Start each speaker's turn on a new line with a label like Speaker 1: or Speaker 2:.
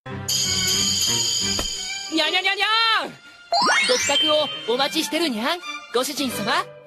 Speaker 1: にゃにゃにゃにゃーん。ご帰宅をお待ちしてるにゃん、ご主人様。